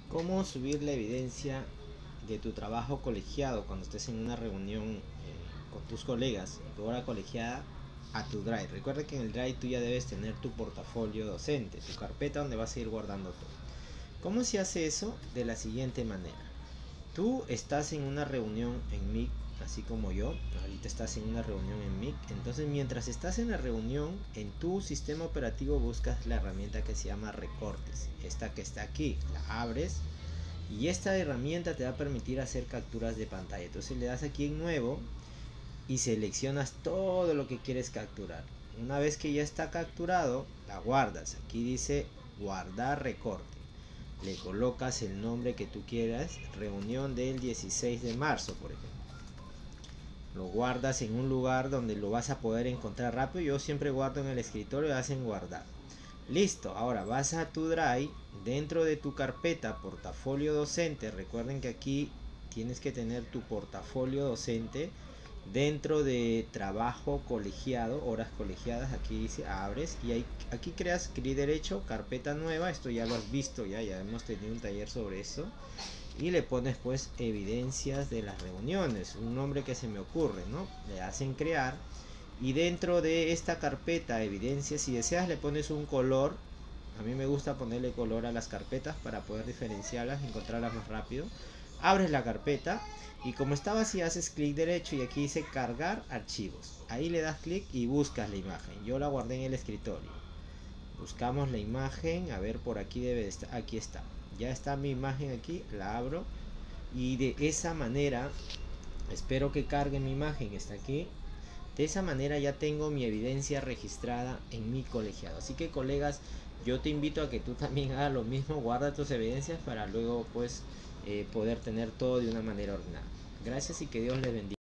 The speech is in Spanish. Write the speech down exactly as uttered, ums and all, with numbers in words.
¿Cómo subir la evidencia de tu trabajo colegiado cuando estés en una reunión eh, con tus colegas, en tu hora colegiada, a tu Drive? Recuerda que en el Drive tú ya debes tener tu portafolio docente, tu carpeta donde vas a ir guardando todo. ¿Cómo se hace eso? De la siguiente manera. Tú estás en una reunión en Meet, así como yo. Ahorita estás en una reunión en Meet. Entonces, mientras estás en la reunión, en tu sistema operativo buscas la herramienta que se llama Recortes. Esta que está aquí, la abres. Y esta herramienta te va a permitir hacer capturas de pantalla. Entonces le das aquí en nuevo y seleccionas todo lo que quieres capturar. Una vez que ya está capturado, la guardas. Aquí dice guardar recorte. Le colocas el nombre que tú quieras, reunión del dieciséis de marzo, por ejemplo. Lo guardas en un lugar donde lo vas a poder encontrar rápido. Yo siempre guardo en el escritorio y hacen guardar. Listo, ahora vas a tu Drive, dentro de tu carpeta portafolio docente. Recuerden que aquí tienes que tener tu portafolio docente. Dentro de trabajo colegiado, horas colegiadas, aquí dice abres y ahí, aquí creas clic derecho, carpeta nueva. Esto ya lo has visto, ya, ya hemos tenido un taller sobre eso. Y le pones pues evidencias de las reuniones, un nombre que se me ocurre, ¿no? Le hacen crear y dentro de esta carpeta evidencias, si deseas le pones un color. A mí me gusta ponerle color a las carpetas para poder diferenciarlas, encontrarlas más rápido. Abres la carpeta y como está vacía haces clic derecho y aquí dice cargar archivos. Ahí le das clic y buscas la imagen. Yo la guardé en el escritorio. Buscamos la imagen, a ver, por aquí debe estar, aquí está. Ya está mi imagen aquí, la abro y de esa manera espero que cargue mi imagen, está aquí. De esa manera ya tengo mi evidencia registrada en mi colegiado. Así que, colegas, yo te invito a que tú también hagas lo mismo, guarda tus evidencias para luego pues eh, poder tener todo de una manera ordenada. Gracias y que Dios les bendiga.